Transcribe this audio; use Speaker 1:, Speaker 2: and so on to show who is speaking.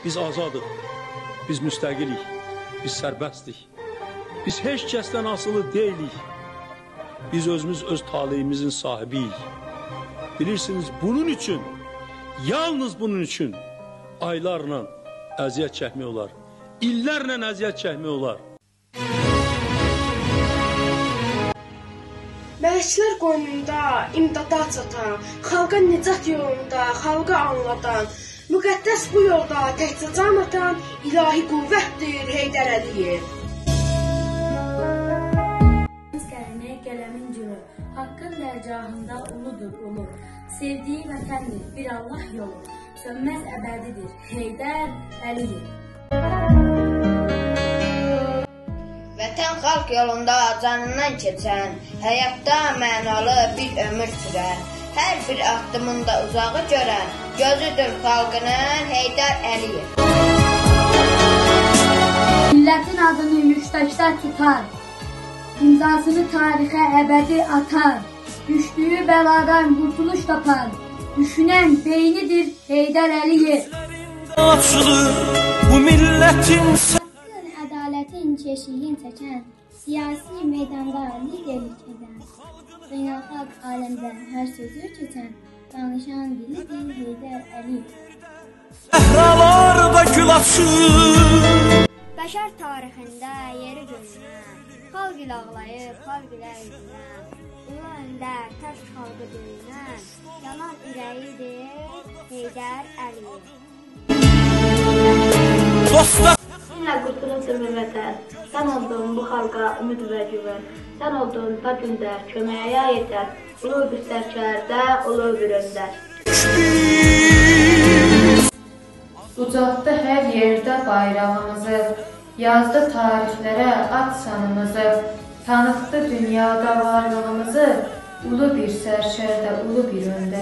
Speaker 1: Biz azadıq, biz müstəqilik, biz sərbəstdik. Biz heç kəsdən asılı deyilik. Biz özümüz öz taleyimizin sahibiyik. Bilirsiniz, bunun üçün, yalnız bunun üçün aylarla əziyyət çəkmək olar. İllərlə əziyyət çəkmək olar.
Speaker 2: Mələklər qoynunda imdada çatan, xalqa nicat yolunda xalqa anladan, müqəddəs bu yolda təkcə can atan ilahi qüvvətdir Heydər Əliyev.
Speaker 3: Qələmin cürü, haqqın dərgahında uludur ulu. Sevdiyi vətəndir bir Allah yolu, sönməz əbədidir Heydər Əliyev.
Speaker 4: Vətən xalq yolunda canından keçən, həyatda mənalı bir ömür sürən, hər bir addımında uzağı görən, gözüdür xalqının Heydər Əliyev.
Speaker 3: Millətin adını müştəkdə tutar, imzasını tarixə əbədi atar, düşdüyü bəladan qurtuluş tapar, düşünən beynidir Heydər Əliyev.
Speaker 5: Bu milletin
Speaker 6: haqqın, ədalətin keşiyini çəkən, siyasi meydanda liderlik edən, beynəlxalq aləmdə hər sözü keçən, danışan dilidir Heydər Əliyev.
Speaker 5: səhralarda gül açır.
Speaker 6: Bəşər tarixində yeri görünən, xalq ilə ağlayıb, xalq ilə üzülən, ulu öndər, tək xalqı döyünən, yanan ürəyidir Heydər Əliyev.
Speaker 5: Dostlar
Speaker 3: Sizinlə qurtuluşdur bu vətən, sən oldun bu xalqa ümid və güvən, sən oldun da gündə köməyə yetər, ulu bir sərkərdə, ulu bir öndər.
Speaker 7: Ucaltdı hər yerdə bayrağımızı, yazdı tarixlərə ad sanımızı, tanıtdı dünyada varlığımızı, ulu bir sərkərdə, ulu bir öndər.